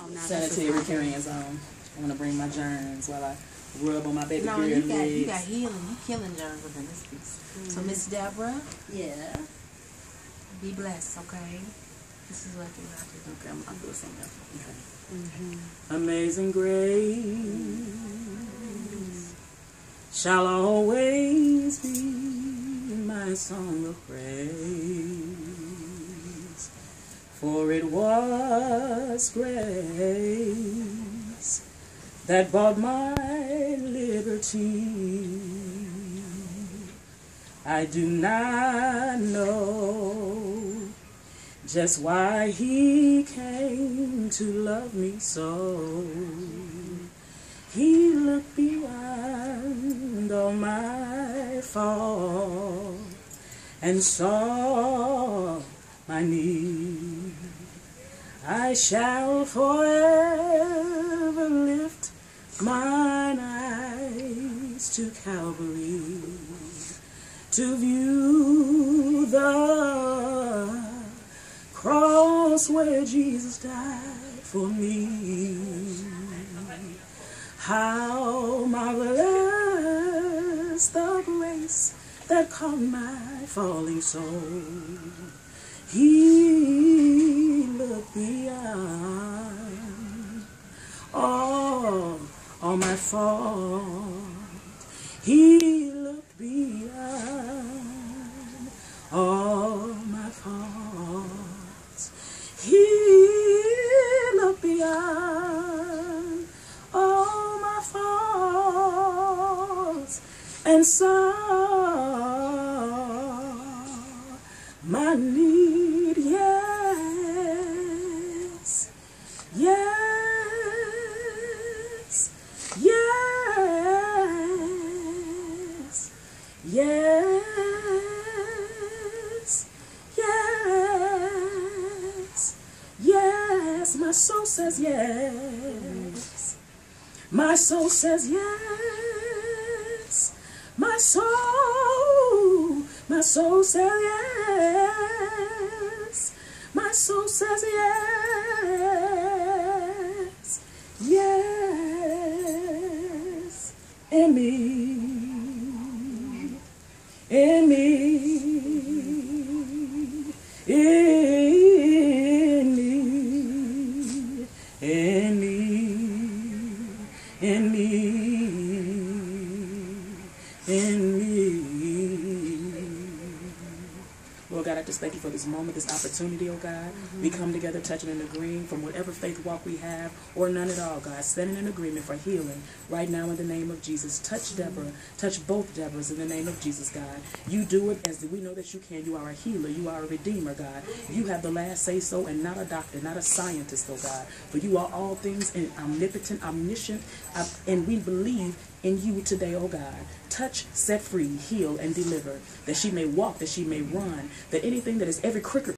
sanitary pans on. I want to bring my germs while I rub on my baby girl legs. You got healing. You killing germs within this piece. So, Miss Deborah. Yeah. Be blessed, okay? This is what you have to do. Okay, I'm doing something else. Okay. Amazing grace shall always be my song of praise. For it was grace that bought my liberty. I do not know just why he came to love me so. He looked beyond all my fault and saw my need. I shall forever lift mine eyes to Calvary to view the cross where Jesus died for me. How marvelous the grace that caught my falling soul. He looked beyond all my fault. He looked beyond all my faults. He looked beyond all my faults and saw my need. Yes, yes, yes, yes, yes, yes. My soul says yes. My soul says yes. My soul says yes. My soul says yes. Yes. In me. In me. In me. In me. In me. In me. Lord God, I just thank you for this moment, this opportunity, oh God. We come together touching and agreeing from whatever faith walk we have or none at all, God. Standing in agreement for healing right now in the name of Jesus. Touch Deborah. Touch both Deborahs in the name of Jesus, God. You do it as we know that you can. You are a healer. You are a redeemer, God. You have the last say so and not a doctor, not a scientist, oh God. For you are all things and omnipotent, omniscient, and we believe in you today, oh God. Touch, set free, heal, and deliver, that she may walk, that she may run, that anything that is every crooked